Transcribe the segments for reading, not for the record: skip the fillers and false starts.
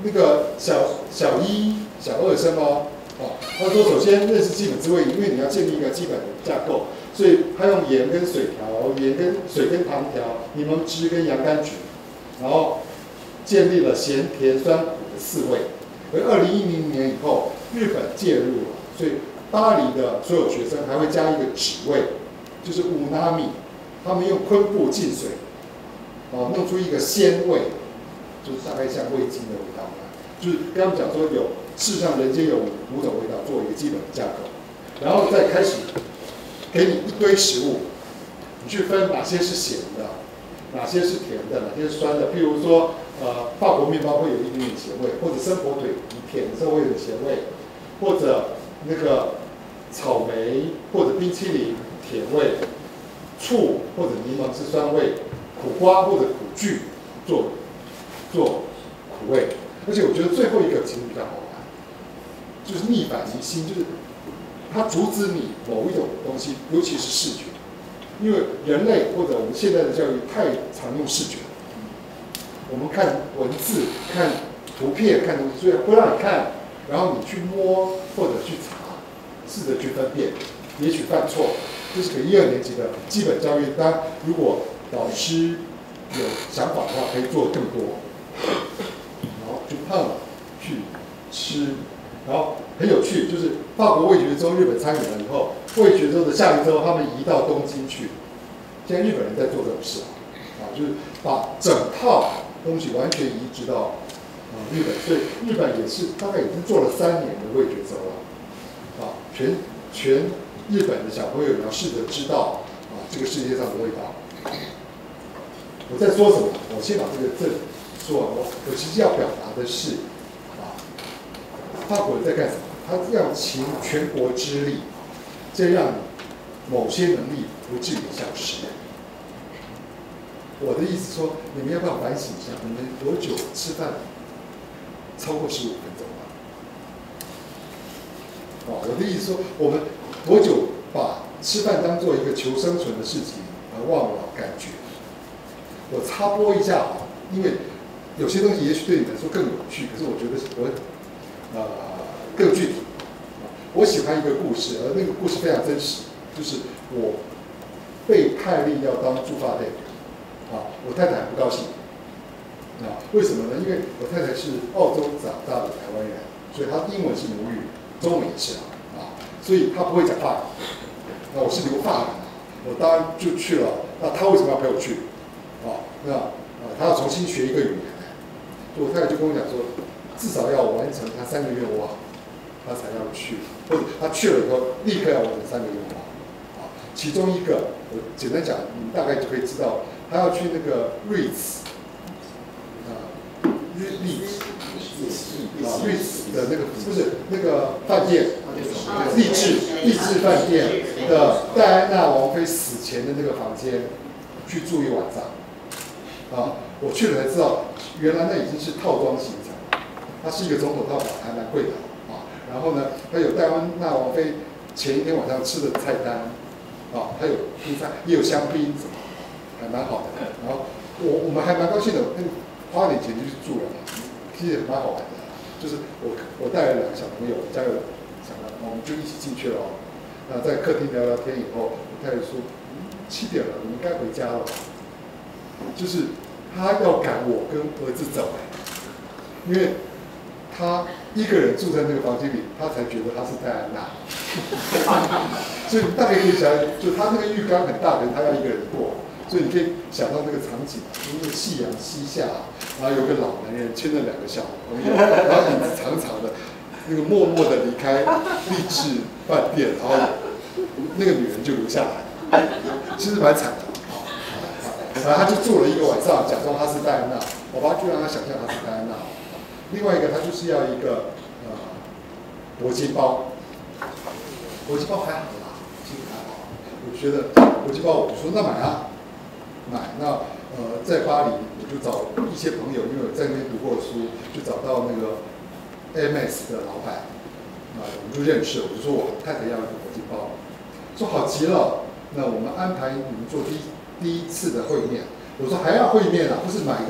那个小一、小二生哦，他说首先认识基本智慧，因为你要建立一个基本的架构，所以他用盐跟水调，盐跟水跟糖调，柠檬汁跟洋甘菊，然后建立了咸甜酸苦的4味。而2010年以后，日本介入了，所以巴黎的所有学生还会加一个旨味，就是乌拉米，他们用昆布浸水，弄出一个鲜味，就是大概像味精的味道。就是跟他们讲说事实上人间有5种味道，做一个基本的架构，然后再开始给你一堆食物，你去分哪些是咸的，哪些是甜的，哪些是酸的。譬如说，法国面包会有一点点咸味，或者生火腿以甜的时候会有点咸味，或者那个草莓或者冰淇淋甜味，醋或者柠檬是酸味，苦瓜或者苦苣做苦味。而且我觉得最后一个其实比较好玩，就是逆反疑心，就是它阻止你某一种东西，尤其是视觉，因为人类或者我们现在的教育太常用视觉，我们看文字、看图片、看东西，所以会让你看，然后你去摸或者去查，试着去分辨，也许犯错。这是给1、2年级的基本教育。当然，如果老师有想法的话，可以做更多。去碰、去吃，然后很有趣，就是法国味觉周日本参与了以后，味觉周的下一周他们移到东京去。现在日本人在做这种事就是把整套东西完全移植到日本，所以日本也是大概已经做了3年的味觉周了全日本的小朋友也要试着知道这个世界上的味道。我在说什么？我先把这里说完。我其实要表达的是，法国人在干什么？他要倾全国之力，这让某些能力不至于消失。我的意思说，你们要不要反省一下？你们多久吃饭超过15分钟了？我的意思说，我们多久把吃饭当做一个求生存的事情，而忘了感觉？我插播一下因为有些东西也许对你们来说更有趣，可是我觉得我更具体。我喜欢一个故事，而那个故事非常真实，就是我被派令要当驻法队，我太太很不高兴，为什么呢？因为我太太是澳洲长大的台湾人，所以她英文是母语，中文也是所以她不会讲法语。那我是留法人，我当然就去了。那她为什么要陪我去？她要重新学一个语言。我太太就跟我讲说，至少要完成她3个愿望，她才要去，或者她去了以后立刻要完成3个愿望。其中一个我简单讲，你们大概就可以知道，她要去那个瑞兹的那个不是那个饭店，励志饭店的戴安娜王妃死前的那个房间去住1晚上。我去了才知道，原来那已经是套装行程，它是一个总统套房，还蛮贵的然后呢，它有戴安娜王妃前一天晚上吃的菜单，还有披萨，也有香槟什么，还蛮好的。然后我们还蛮高兴的，花点钱就去住了，其实也蛮好玩的。就是我带了2个小朋友，加有小孩，我们就一起进去了那在客厅聊聊天以后，我太太说7点了，你们该回家了。就是他要赶我跟儿子走因为他一个人住在那个房间里，他才觉得他是戴安娜。所以大概可以想，就他那个浴缸很大，可能他要一个人过，所以你可以想到那个场景，因为夕阳西下，然后有个老男人牵着2个小朋友，然后影子长长的，那个默默的离开励志饭店，然后那个女人就留下来，其实蛮惨的。然后他就住了1个晚上，假装他是戴安娜，我爸就让他想象他是戴安娜。另外一个，他就是要一个铂金包，铂金包还好啦，其实还好。我觉得铂金包，我就说那买啊，买。那在巴黎，我就找一些朋友，因为我在那边读过书，就找到那个 MS 的老板，我们就认识。我就说我太太要一个铂金包，说好极了，那我们安排你们做第一次的会面。我说还要会面不是买一个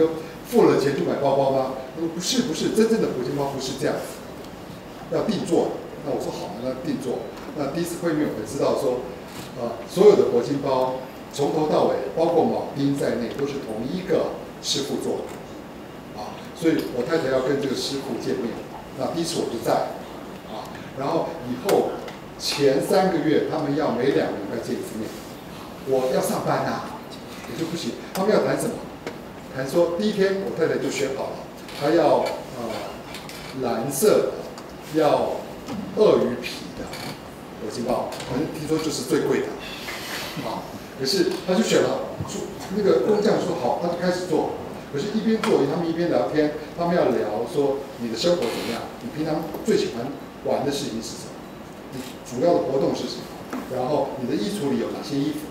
付了钱就买包包吗？他说不是，真正的铂金包不是这样子，要定做的。那我说好，那定做。那第一次会面我们知道说，所有的铂金包从头到尾，包括铆钉在内，都是同一个师傅做的，所以我太太要跟这个师傅见面。那第一次我就在，然后以后前3个月他们要每2个礼拜见一次面，我要上班我就不行。他们要谈什么？谈说第一天我太太就选好了，她要蓝色的，要鳄鱼皮的铂金包，反正听说就是最贵的，可是他就选了，那个工匠说好，他就开始做。可是，一边做，他们一边聊天，他们要聊说你的生活怎么样，你平常最喜欢玩的事情是什么，你主要的活动是什么，然后你的衣橱里有哪些衣服，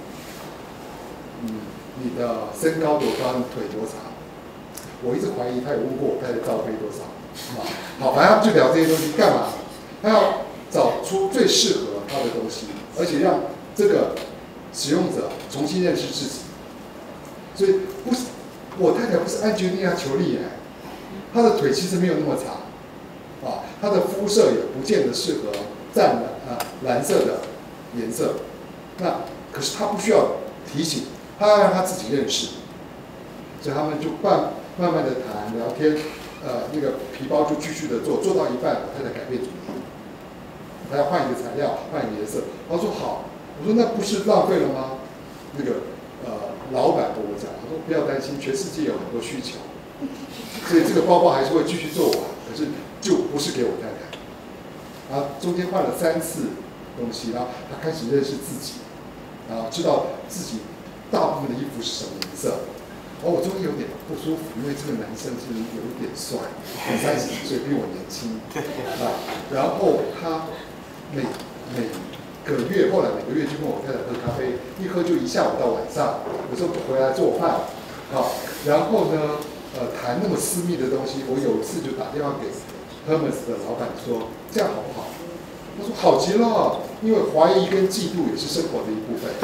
你的身高多高，你腿多长。我一直怀疑他有问过我太太罩杯多少，好，反正就聊这些东西干嘛？他要找出最适合他的东西，而且让这个使用者重新认识自己。所以不是我太太不是安吉丽娜·裘丽她的腿其实没有那么长，她的肤色也不见得适合蓝色的颜色。那可是她不需要提醒，她要让她自己认识，所以他们就慢慢的谈聊天，那个皮包就继续的做，做到一半，我太太改变主意，她要换一个材料，换一个颜色。她说好，我说那不是浪费了吗？那个老板跟我讲，他说不要担心，全世界有很多需求，所以这个包包还是会继续做完，可是就不是给我太太。然后中间换了3次东西，然后他开始认识自己，然后知道自己大部分的衣服是什么颜色。我终于有点不舒服，因为这个男生是有一点帅，30几岁比我年轻然后他每个月，后来每个月就跟我太太喝咖啡，一喝就1下午到晚上，有时候回来做饭，然后呢，谈那么私密的东西，我有一次就打电话给 Hermes 的老板说，这样好不好？他说好极了，因为怀疑跟嫉妒也是生活的一部分。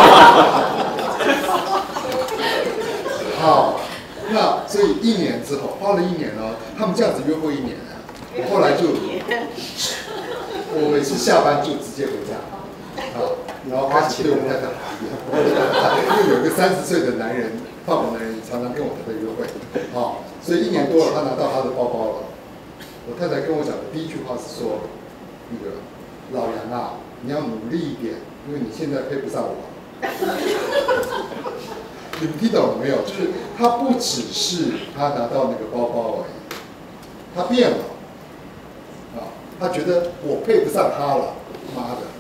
好，那所以1年之后，花了1年呢，他们这样子约会1年我后来就，我每次下班就直接回家，然后开始对我太太好一点，因为有一个30岁的男人，法国男人常常跟我太太约会，所以1年多了，他拿到他的包包了。我太太跟我讲的第一句话是说，那个老杨你要努力一点，因为你现在配不上我。你们听懂了没有？就是他不只是他拿到那个包包而已，他变了，他觉得我配不上他了，妈的！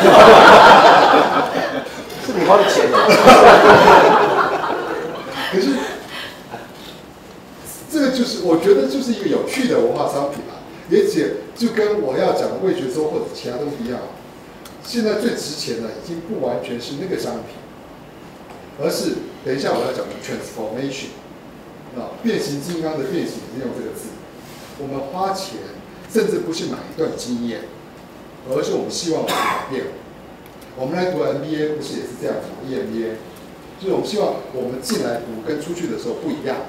是你花的钱。 可是这个就是我觉得就是一个有趣的文化商品而且就跟我要讲的味觉粥或者其他东西一样，现在最值钱的已经不完全是那个商品，而是等一下我要讲的 transformation， 变形金刚的变形是用这个字。我们花钱，甚至不是买一段经验，而是我们希望我们改变。我们来读 MBA 不是也是这样子吗 ？EMBA， 就是我们希望我们进来读跟出去的时候不一样。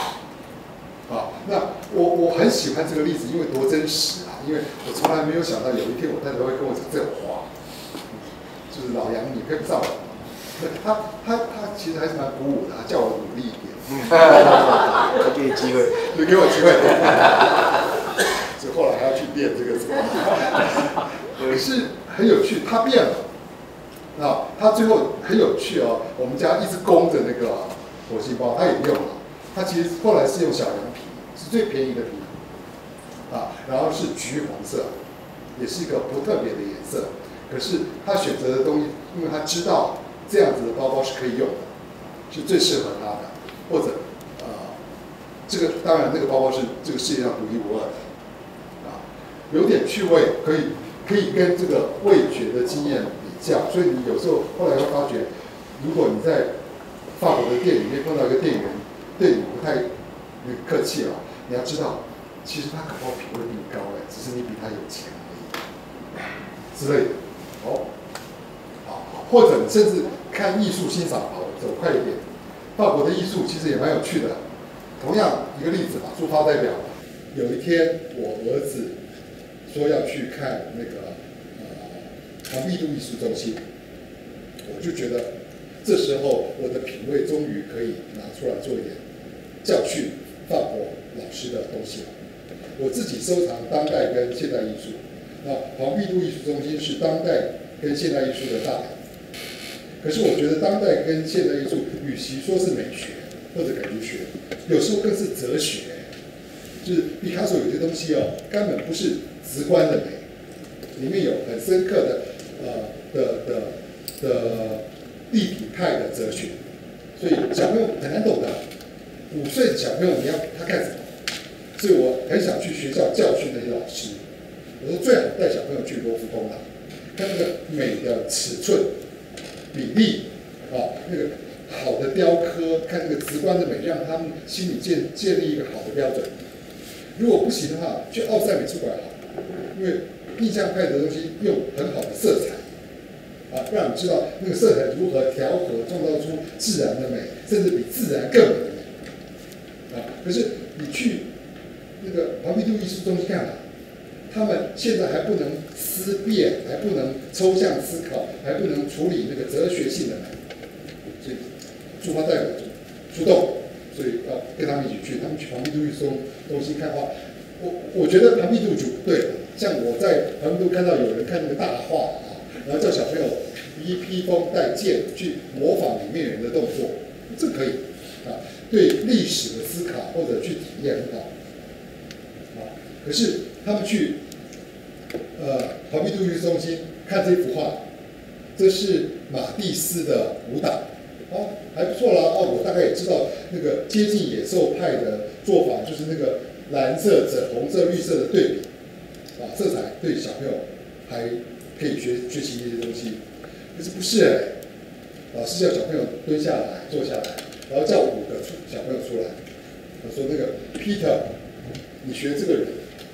那我很喜欢这个例子，因为多真实因为我从来没有想到有一天我太太会跟我讲这种话，就是老杨你配不上我。他其实还是蛮鼓舞的，叫我努力一点。 他给你机会， 就给我机会。所以后来还要去练这个什么，可是很有趣，他变了。他最后很有趣我们家一直供着那个火星包，他也用了。他其实后来是用小羊皮，是最便宜的皮，然后是橘黄色，也是一个不特别的颜色。可是他选择的东西，因为他知道这样子的包包是可以用的，是最适合他的，或者这个当然这个包包是这个世界上独一无二的，有点趣味，可以跟这个味觉的经验比较。所以你有时候后来会发觉，如果你在法国的店里面碰到一个店员，对你不太客气你要知道，其实他搞不好品味比你高只是你比他有钱而已之类的。或者你甚至看艺术欣赏走快一点。法国的艺术其实也蛮有趣的， 同样一个例子吧，驻法代表，有一天我儿子说要去看那个庞毕度艺术中心，我就觉得这时候我的品味终于可以拿出来做一点教训法国老师的东西了。我自己收藏当代跟现代艺术，庞毕度艺术中心是当代跟现代艺术的大典。可是我觉得当代跟现代艺术，与其说是美学或者感觉学，有时候更是哲学。就是毕卡索有些东西根本不是直观的美，里面有很深刻的立体派的哲学，所以小朋友很难懂的。5岁的小朋友你要他干什么？所以我很想去学校教训那些老师。我说最好带小朋友去罗浮宫啦，看那个美的尺寸、比例，那个好的雕刻，看那个直观的美，让他们心里建立一个好的标准。如果不行的话，去奥赛美术馆好，因为印象派的东西用很好的色彩，让你知道那个色彩如何调和，创造出自然的美，甚至比自然更美的美。可是你去那个庞毕度艺术中心看他们现在还不能思辨，还不能抽象思考，还不能处理那个哲学性的美，所以驻华代表出动，所以要跟他们一起去。他们去庞毕度艺术中心看画，我觉得庞毕度主对了。像我在庞毕度看到有人看那个大画然后叫小朋友披风戴剑去模仿里面人的动作，这可以对历史的思考或者去体验很好。可是他们去庞毕度艺术中心看这幅画，这是马蒂斯的舞蹈，还不错啦。我大概也知道那个接近野兽派的做法，就是那个蓝色、紫红色、绿色的对比，色彩对小朋友还可以学习一些东西。可是不是老师叫小朋友蹲下来、坐下来，然后叫5个小朋友出来，我说那个 Peter， 你学这个人。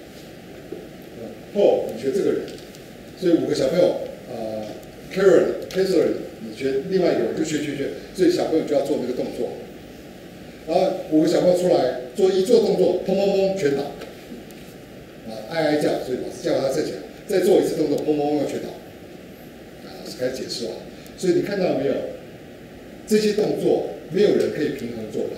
你学这个人，所以5个小朋友Catherine， 你学另外一个人就学，所以小朋友就要做那个动作，然后5个小朋友出来做动作，砰砰砰全倒，哀叫，所以老师叫他站起来，再做一次动作，砰砰砰全倒，老师开始解释所以你看到没有？这些动作没有人可以平衡做到，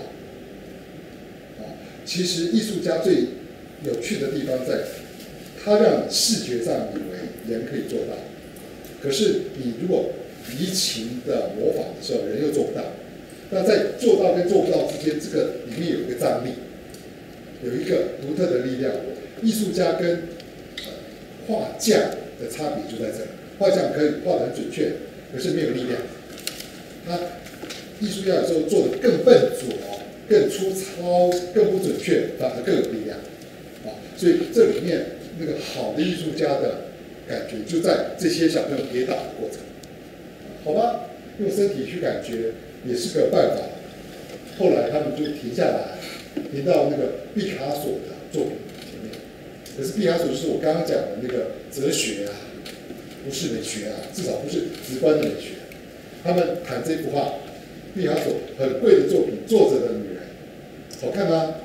其实艺术家最有趣的地方在。他让你视觉上以为人可以做到，可是你如果移情的模仿的时候，人又做不到。那在做到跟做不到之间，这个里面有一个张力，有一个独特的力量。艺术家跟画匠的差别就在这里。画匠可以画得很准确，可是没有力量。他艺术家有时候做得更笨拙、更粗糙、更不准确，反而更有力量。所以这里面。那个好的艺术家的感觉就在这些小朋友跌倒的过程，好吧？用身体去感觉也是个办法。后来他们就停下来，停到那个毕卡索的作品前面。可是毕卡索就是我刚刚讲的那个哲学不是美学至少不是直观的美学。他们谈这幅画，毕卡索很贵的作品《坐着的女人》，好看吗？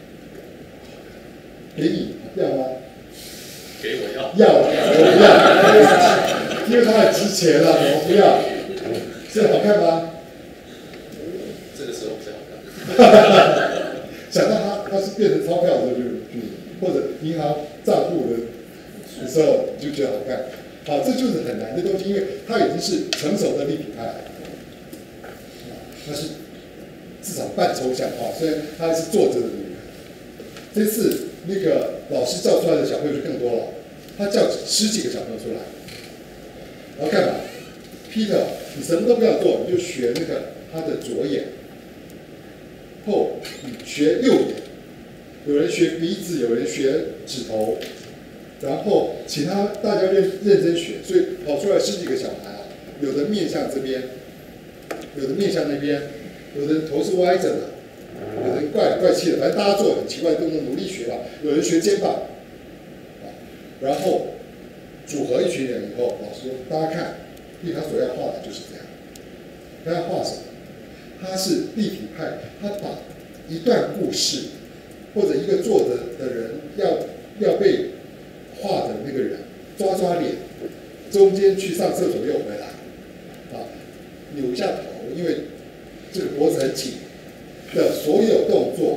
给你要吗？ 给我要， 我不要，因为它很值钱了，我不要。这好看吗？ 这个时候比较好看。 想到它是变成钞票的时候或者银行账户的时候，你就觉得好看。这就是很难的东西，因为它已经是成熟的立体派，那是至少半抽象化，虽然它还是坐着的女人。这次那个老师叫出来的小朋友就更多了，他叫10几个小朋友出来，然后干嘛 ？Peter， 你什么都不要做，你就学那个他的左眼，你学右眼，有人学鼻子，有人学指头，然后请大家认真学，所以跑出来10几个小孩有的面向这边，有的面向那边，有的人头是歪着的。有人怪里怪气的，反正大家做很奇怪的动作，努力学有人学肩膀，然后组合一群人以后，老师说大家看，毕卡索要画的就是这样。他要画什么？他是立体派，他把一段故事，或者一个坐着的人要被画的那个人抓脸，中间去上厕所又回来，扭一下头，因为这个脖子很紧的所有动作，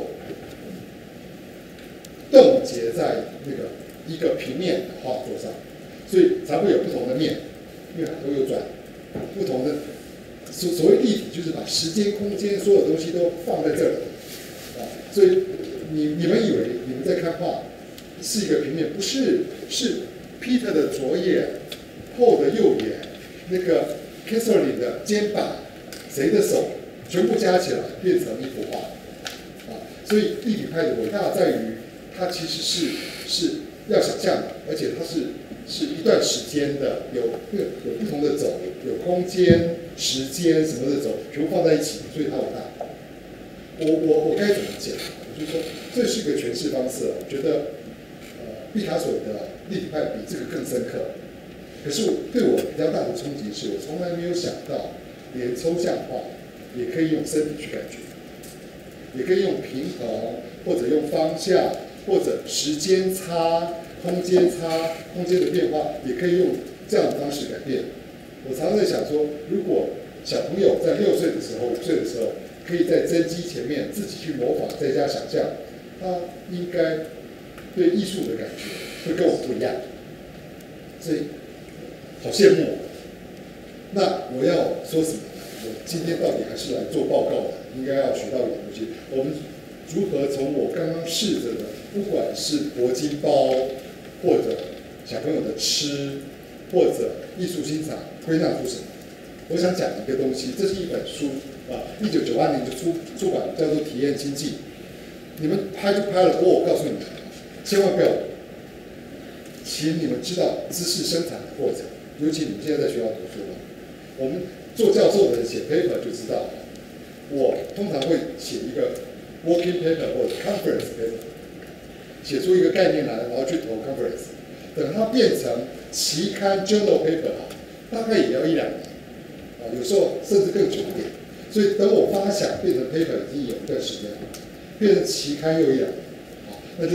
冻结在那个一个平面的画作上，所以才会有不同的面，因为海头有转，不同的所谓立体，就是把时间、空间所有东西都放在这里，所以你们以为你们在看画是一个平面，不是，是 Peter 的左眼、Paul 的右眼，那个 Catherine 的肩膀，谁的手，全部加起来变成一幅画，所以立体派的伟大在于，它其实是要想象的，而且它是一段时间的，有不同的走，有空间、时间什么的走，全部放在一起，所以它伟大。我该怎么讲？我就说这是一个诠释方式，我觉得毕卡索的立体派比这个更深刻。可是对我比较大的冲击是，我从来没有想到，连抽象画也可以用身体去感觉，也可以用平衡，或者用方向，或者时间差、空间差、空间的变化，也可以用这样的方式改变。我常常在想说，如果小朋友在6岁的时候、5岁的时候，可以在真机前面自己去模仿，在家想象，他应该对艺术的感觉会跟我不一样。所以好羡慕。那我要说什么呢？我今天到底还是来做报告的，应该要学到一点东西。我们如何从我刚刚试着的，不管是铂金包，或者小朋友的吃，或者艺术欣赏，归纳出什么？我想讲一个东西，这是一本书，1998年就出版，叫做《体验经济》。你们拍就拍了，不过我告诉你们，千万不要，请你们知道知识生产的过程，尤其你们现在在学校读书了，我们做教授的人写 paper 就知道，我通常会写一个 working paper 或者 conference paper， 写出一个概念来，然后去投 conference， 等它变成期刊 journal paper 大概也要1-2年。有时候甚至更久一点，所以等我发想变成 paper 已经有一段时间了，变成期刊又1-2年，那就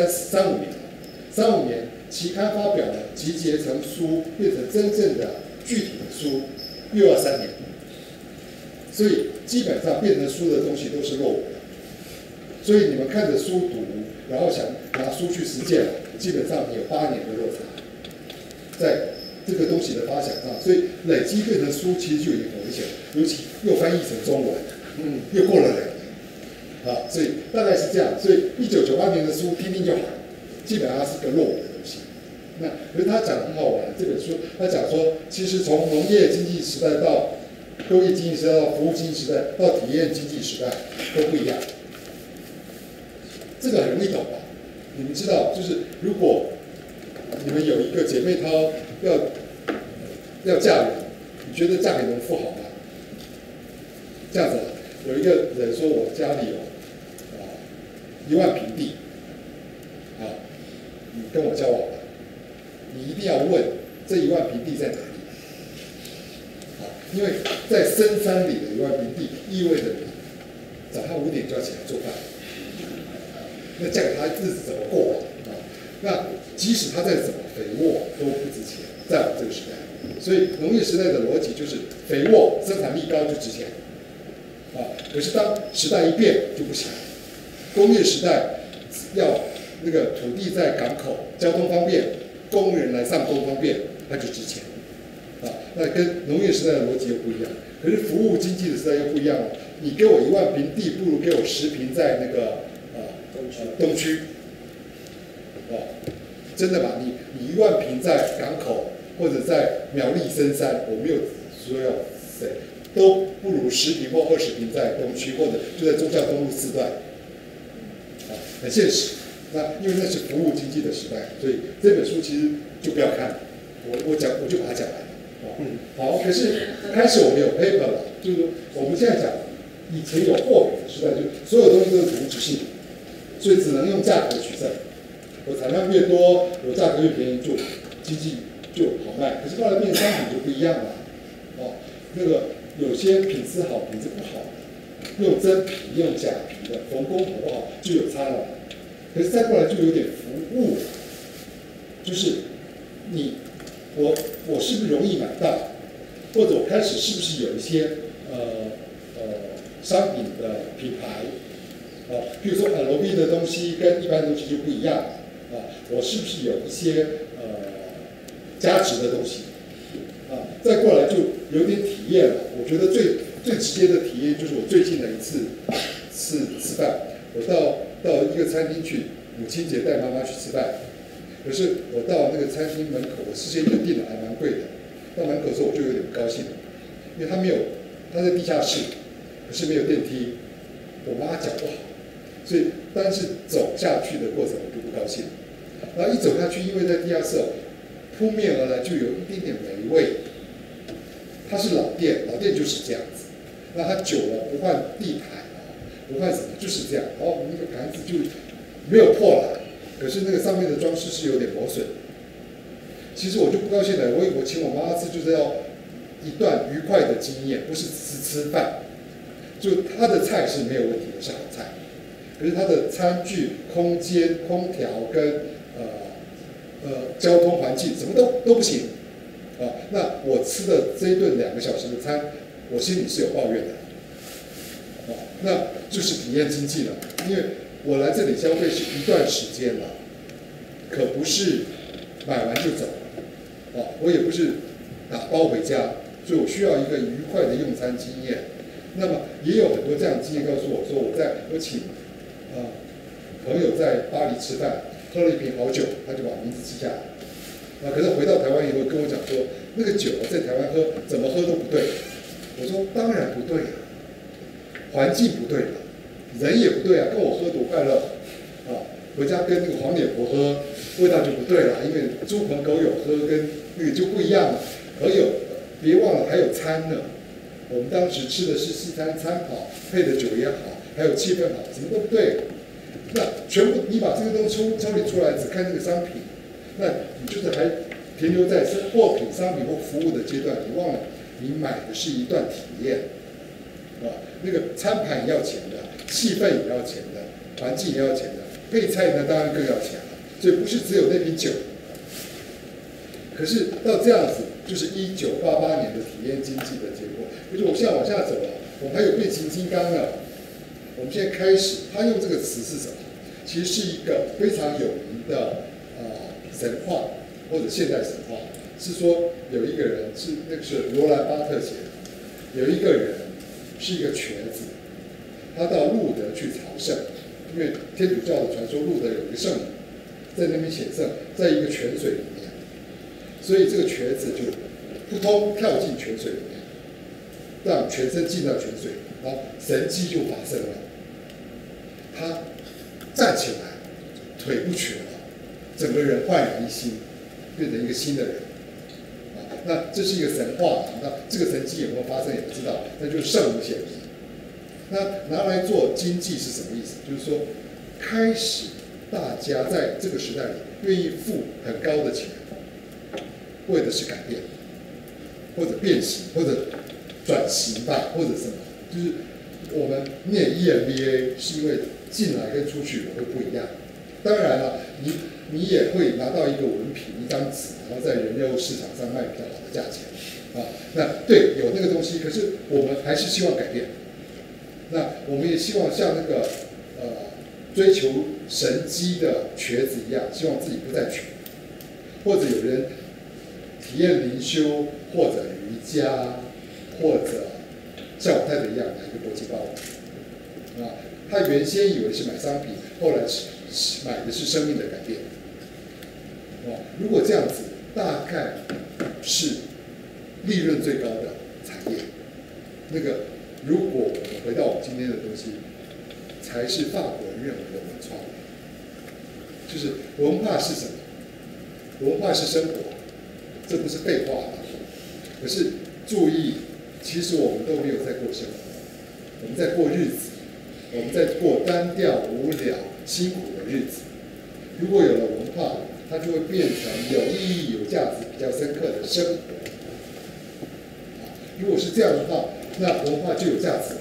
3-5年了。3-5年，期刊发表了，集结成书，变成真正的具体的书，又要3年。所以基本上变成书的东西都是落伍的。所以你们看着书读，然后想拿书去实践，基本上有8年的落差，在这个东西的发想上，所以累积变成书其实就有点危险，尤其又翻译成中文，又过了2年，所以大概是这样。所以1998年的书听听就好，基本上是个落伍的东西。那可是他讲得很好玩，这本书他讲说，其实从农业经济时代到工业经济时代到服务经济时代到体验经济时代都不一样。这个很容易懂吧？你们知道，就是如果你们有一个姐妹淘要嫁人，你觉得嫁给农妇好吗？这样子，有一个人说我家里有1万平地，你跟我交往吧，你一定要问这1万平地在哪里，因为在深山里的1万平地意味着你早上5点就要起来做饭，那嫁给他日子怎么过那即使他再怎么肥沃都不值钱，在我们这个时代。所以农业时代的逻辑就是肥沃、生产力高就值钱，可是当时代一变就不行。工业时代要那个土地在港口，交通方便，工人来上工方便，它就值钱，那跟农业时代的逻辑又不一样。可是服务经济的时代又不一样了，你给我1万平地，不如给我10平在那个东区，真的吧？你1万平在港口或者在苗栗深山，我没有说要谁，都不如10平或20平在东区，或者就在忠孝东路4段，很现实。那因为那是服务经济的时代，所以这本书其实就不要看了，我就把它讲完了。好，可是开始我们有 paper 了，就是我们现在讲，以前有货币的时代，就所有东西都是无止性的，所以只能用价格取胜。我产量越多，我价格越便宜，就经济就好卖。可是后来变商品就不一样了，那个有些品质好，品质不好， 用真皮、用假皮的，缝工活好就有差了。可是再过来就有点服务，就是我是不是容易买到，或者我开始是不是有一些商品的品牌，譬如说LV 的东西跟一般东西就不一样我是不是有一些价值的东西再过来就有点体验了。我觉得最直接的体验就是我最近的一次吃饭，我到一个餐厅去，母亲节带妈妈去吃饭，可是我到那个餐厅门口，我事先就订的还蛮贵的，到门口的时候我就有点不高兴，因为它在地下室，可是没有电梯，我妈脚不好，所以但是走下去的过程我就不高兴，然后一走下去，因为在地下室扑面而来就有一点点霉味。它是老店，老店就是这样子。那它久了不换地毯不换什么，就是这样。然后那个盘子就没有破了，可是那个上面的装饰是有点磨损。其实我就不高兴了，我请我妈吃就是要一段愉快的经验，不是只吃饭。就它的菜是没有问题的，是好菜，可是它的餐具、空间、空调跟交通环境什么都不行。那我吃的这一顿2个小时的餐，我心里是有抱怨的。那就是体验经济了，因为我来这里消费是一段时间了，可不是买完就走。我也不是打包回家，所以我需要一个愉快的用餐经验。那么也有很多这样的经验告诉我说，我请朋友在巴黎吃饭，喝了一瓶好酒，他就把名字记下来。可是回到台湾以后跟我讲说，那个酒在台湾喝怎么喝都不对。我说当然不对环境不对人也不对跟我喝多快乐回家跟那个黄脸婆喝，味道就不对了，因为猪朋狗友喝跟那个就不一样了。别忘了还有餐呢，我们当时吃的是西餐，餐好，配的酒也好，还有气氛好，什么都不对。那全部你把这个东西抽离出来，只看那个商品。那你就是还停留在货品、商品或服务的阶段，你忘了你买的是一段体验，那个餐盘也要钱的，气氛也要钱的，环境也要钱的，配菜呢当然更要钱了，所以不是只有那瓶酒。可是到这样子，就是1988年的体验经济的结果。就是我现在往下走了，我们还有变形金刚了。我们现在开始，他用这个词是什么？其实是一个非常有名的神话或者现代神话，是说有一个人是罗兰巴特写的，有一个人是一个瘸子，他到路德去朝圣，因为天主教的传说路德有一个圣母在那边显圣，在一个泉水里面，所以这个瘸子就扑通跳进泉水里面，让全身浸到泉水，然后神迹就发生了，他站起来，腿不瘸了。整个人焕然一新，变成一个新的人那这是一个神话那这个神迹有没有发生也不知道，那就是圣母显灵。那拿来做经济是什么意思？就是说，开始大家在这个时代里愿意付很高的钱，为的是改变，或者变形，或者转型吧，或者什么。就是我们念 EMBA 是因为进来跟出去会不一样。当然了，你也会拿到一个文凭、一张纸，然后在人肉市场上卖比较好的价钱那对，有那个东西，可是我们还是希望改变。那我们也希望像那个追求神机的瘸子一样，希望自己不再瘸，或者有人体验灵修，或者瑜伽，或者像我太太一样买一个铂金包他原先以为是买商品，后来买的是生命的改变。如果这样子，大概是利润最高的产业。那个，如果我们回到我们今天的东西，才是法国人认为的文创。就是文化是什么？文化是生活，这不是废话。可是注意，其实我们都没有在过生活，我们在过日子。我们在过单调、无聊、辛苦的日子。如果有了文化，它就会变成有意义、有价值、比较深刻的生活。如果是这样的话，那文化就有价值了。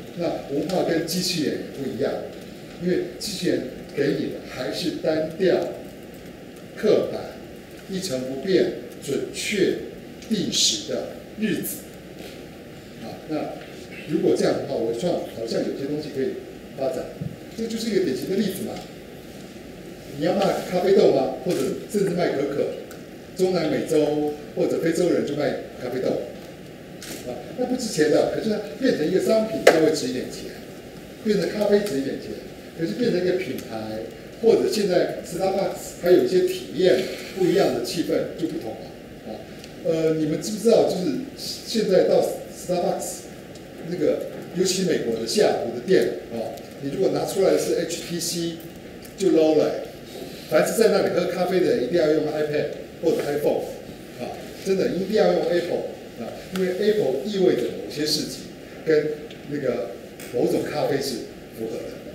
那文化跟机器人也不一样，因为机器人给你的还是单调、刻板、一成不变、准确、定时的日子。那如果这样的话，微创好像有些东西可以发展，这就是一个典型的例子嘛。你要卖咖啡豆吗？或者甚至卖可可？中南美洲或者非洲人就卖咖啡豆，那不值钱的，可是呢，变成一个商品，稍微值一点钱，变成咖啡值一点钱，可是变成一个品牌，或者现在 Starbucks 还有一些体验不一样的气氛就不同了。你们知不知道，就是现在到 Starbucks 那个，尤其美国的西雅图的店你如果拿出来的是 HTC， 就 low 了。凡是在那里喝咖啡的人，一定要用 iPad 或者 iPhone 真的一定要用 Apple 因为 Apple 意味着某些事情跟那个某种咖啡是符合的。